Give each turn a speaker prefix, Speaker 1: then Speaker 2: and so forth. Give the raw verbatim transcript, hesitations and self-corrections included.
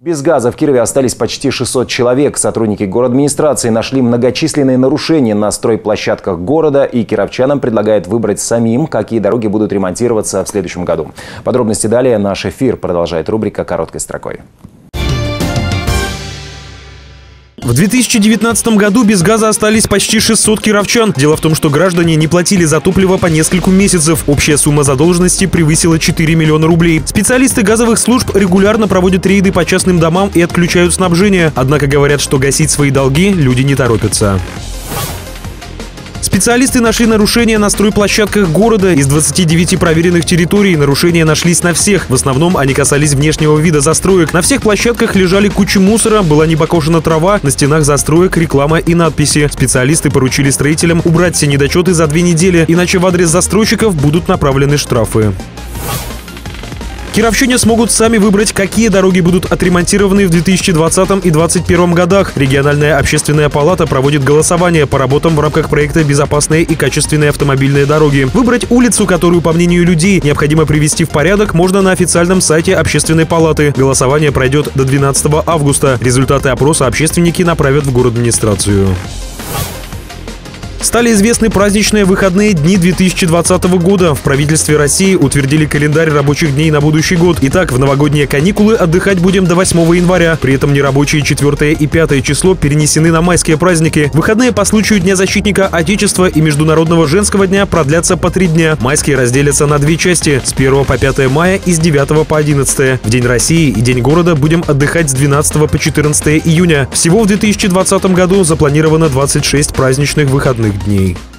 Speaker 1: Без газа в Кирове остались почти шестьсот человек. Сотрудники городадминистрации нашли многочисленные нарушения на стройплощадках города, и кировчанам предлагают выбрать самим, какие дороги будут ремонтироваться в следующем году. Подробности далее. Наш эфир продолжает рубрика «Короткой строкой».
Speaker 2: В две тысячи девятнадцатом году без газа остались почти шестьсот кировчан. Дело в том, что граждане не платили за топливо по нескольку месяцев. Общая сумма задолженности превысила четыре миллиона рублей. Специалисты газовых служб регулярно проводят рейды по частным домам и отключают снабжение. Однако говорят, что гасить свои долги люди не торопятся. Специалисты нашли нарушения на стройплощадках города. Из двадцати девяти проверенных территорий нарушения нашлись на всех. В основном они касались внешнего вида застроек. На всех площадках лежали кучи мусора, была не покошена трава, на стенах застроек реклама и надписи. Специалисты поручили строителям убрать все недочеты за две недели, иначе в адрес застройщиков будут направлены штрафы. Кировчане смогут сами выбрать, какие дороги будут отремонтированы в две тысячи двадцатом и две тысячи двадцать первом годах. Региональная общественная палата проводит голосование по работам в рамках проекта «Безопасные и качественные автомобильные дороги». Выбрать улицу, которую, по мнению людей, необходимо привести в порядок, можно на официальном сайте общественной палаты. Голосование пройдет до двенадцатого августа. Результаты опроса общественники направят в городадминистрацию. Стали известны праздничные выходные дни две тысячи двадцатого года. В правительстве России утвердили календарь рабочих дней на будущий год. Итак, в новогодние каникулы отдыхать будем до восьмого января. При этом нерабочие четвёртое и пятое число перенесены на майские праздники. Выходные по случаю Дня защитника Отечества и Международного женского дня продлятся по три дня. Майские разделятся на две части – с первого по пятое мая и с девятого по одиннадцатое. В День России и День города будем отдыхать с двенадцатого по четырнадцатое июня. Всего в две тысячи двадцатом году запланировано двадцать шесть праздничных выходных дней.